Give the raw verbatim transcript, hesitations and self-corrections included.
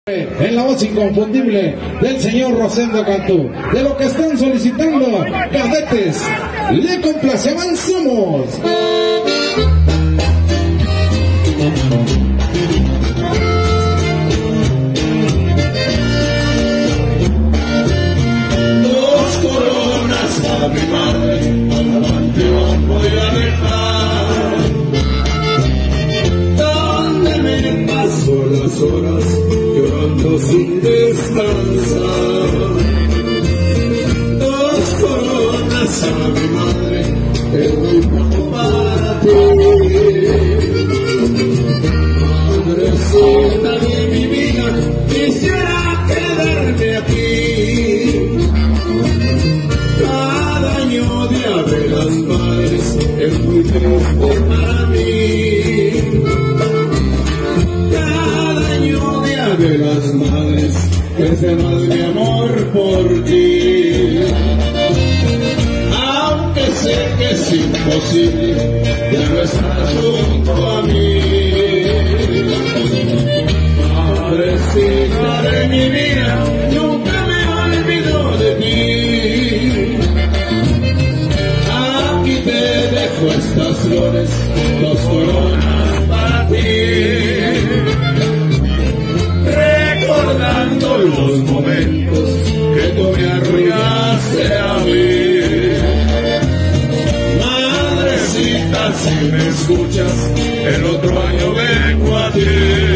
En la voz inconfundible del señor Rosendo Cantú, de lo que están solicitando cadetes, le complace, avanzamos. Dos coronas a mi madre, al panteón voy a dejar, donde me paso las horas llorando sin descansar. Dos coronas a mi madre, es muy poco para ti. Madrecita de mi vida, quisiera quedarme aquí. Cada año Día de las Madres es muy triste para mí. Cada año Día de las Madres crece más mi amor por ti. Aunque sé que es imposible, ya no estás junto a mí. Madrecita de mi vida, nunca me olvido de ti. Aquí te dejo estas flores, dos coronas para ti. Recordando los momentos que tú me arruinaste a mí. Madrecita, si me escuchas, el otro año vengo a ti.